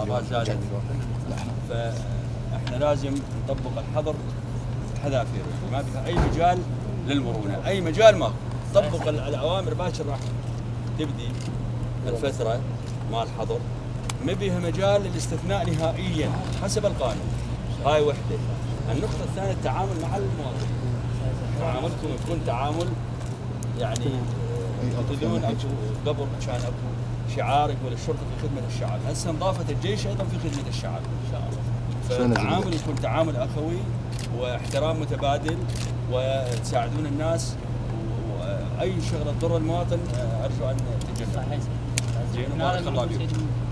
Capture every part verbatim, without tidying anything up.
الإصابات زادت، فاحنا لازم نطبق الحظر حذافير، ما فيها اي مجال للمرونه، اي مجال ما طبق الاوامر باكر راح تبدي الفتره مع الحظر، ما بيها مجال للاستثناء نهائيا حسب القانون. هاي وحده. النقطه الثانيه التعامل مع المواطن. تعاملكم يكون تعامل يعني بدون اكو قبل كان اكو شعار يقول الشرطه في خدمه الشعب، هسه انضافت الجيش ايضا في خدمه الشعب ان شاء الله. فالتعامل يكون تعامل اخوي واحترام متبادل وتساعدون الناس، واي شغله تضر المواطن ارجو ان تتجنب. زين وبارك الله فيكم.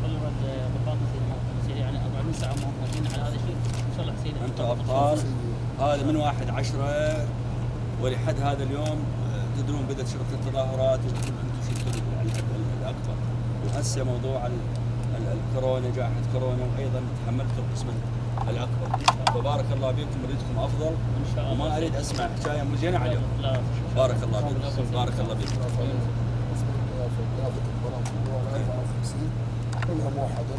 يعني أربعين ساعة موجودين على هذا الشيء ان شاء الله سيدي. انتم ابطال. هذا من واحد عشرة ولحد هذا اليوم تدرون بدات شغله التظاهرات وانتم شفتوا الاكبر، وهسه موضوع الكورونا جائحه كورونا وايضا تحملتوا القسم الاكبر، فبارك الله بكم اريدكم افضل ان شاء الله. وما اريد اسمع حكايه مزينه عليكم. بارك الله بكم. بارك الله بكم. كلها موحده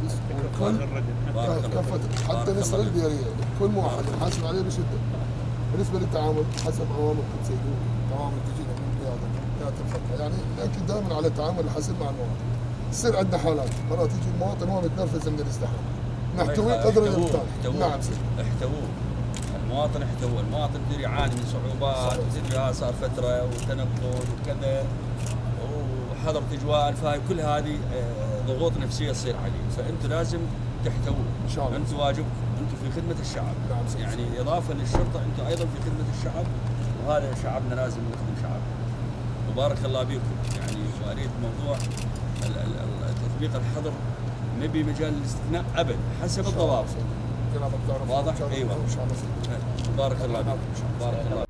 الكل كافه حتى نسر الدياريه كل موحد نحاسب عليه بشده. بالنسبه للتعامل حسب اوامركم سيدي، اوامر تجينا من القياده قياده الفتره، يعني ناكد دائما على التعامل الحسن مع المواطن. تصير عندنا حالات مرات يجي المواطن هو متنرفز من الاستحمام، نحتويه قدر الامكان. نعم سيدي احتووه المواطن، احتووه المواطن تدري يعاني من صعوبات، تدري ها صار فتره وتنقل وكذا وحظر اجواء الفاي، كل هذه ضغوط نفسيه تصير عليه، فانتم لازم تحتووه ان شاء الله. انتم واجبكم، انتم في خدمه الشعب. نعم يعني اضافه للشرطه انتم ايضا في خدمه الشعب، وهذا شعبنا لازم نخدم شعبنا. وبارك الله بكم. يعني واريد موضوع تطبيق الحظر ما بي مجال للاستثناء ابدا حسب الضوابط. واضح؟ ايوه. بارك الله بكم. بارك الله.